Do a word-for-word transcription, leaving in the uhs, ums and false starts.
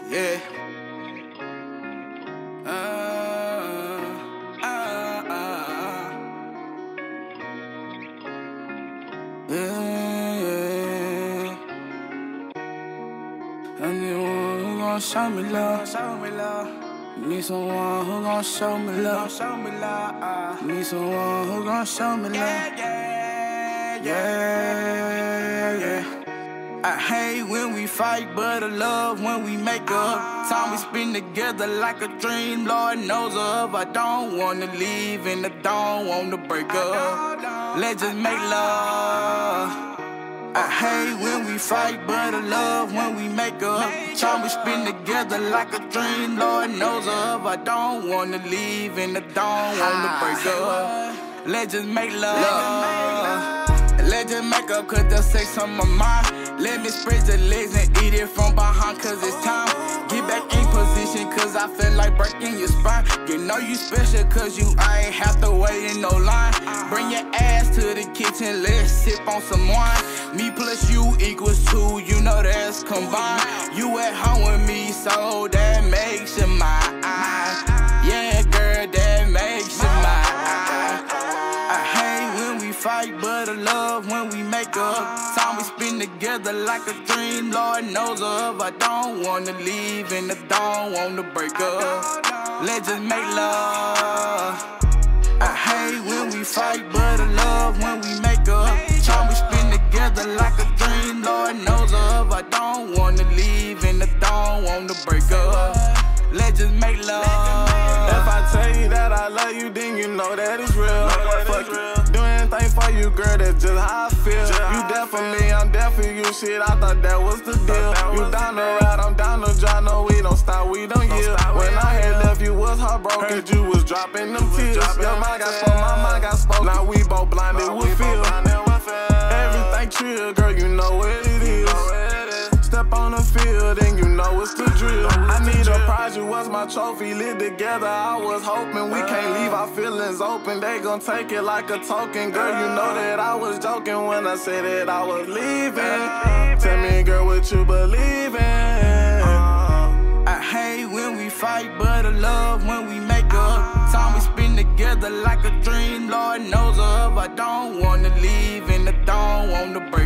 Yeah. Uh, uh, uh, uh. Yeah, yeah. I need one who gon' show me love. Show me love. Need someone who gon' show me love. Show me love. Need someone who gon' show me love. Yeah, yeah, yeah, yeah. I hate when we fight, but I love when we make up. Time we spend together like a dream, Lord knows of. I don't wanna leave and I don't wanna break up. Let's just make love. I hate when we fight, but I love when we make up. Time we spend together like a dream, Lord knows of. I don't wanna leave and I don't wanna break up. Let's just make love. Let's just make up cause the sex on my mind. Let me spread the legs and eat it from behind cause it's time. Get back in position cause I feel like breaking your spine. You know you special cause you ain't have to wait in no line. Bring your ass to the kitchen, let's sip on some wine. Me plus you equals two, you know that's combined. You at home with me so that makes you mine. Yeah girl, that makes you mine. I hate when we fight but I love when we make up. Time we spend together like a dream, Lord knows of. I don't wanna leave and I don't wanna break up. Let's just make love. I hate when we fight, but I love when we make up. Time we spend together like a dream, Lord knows of. I don't wanna leave and I don't wanna break up. Let's just make love. If I tell you that I love you, then you know that it's real. Fuck it. Do anything for you, girl, that's just how I feel. You there for me, I'm there for you, shit, I thought that was the deal. You down the ride, I'm down the drive, no, we don't stop, we don't yield. When I had left, you was heartbroken, you was dropping them tears. Your mind got spoke, my mind got spoke, now we both blinded with feel. Everything chill, girl, you know what it is. Step on the field and you know it's the drill. I need a prize, you was my trophy. Live together, I was hoping we can't leave our feelings open. They gon' take it like a token. Girl, you know that I was joking when I said that I was leaving. Tell me, girl, what you believe in. I hate when we fight, but I love when we make up. Time we spend together like a dream, Lord knows of. I don't wanna leave and I don't wanna break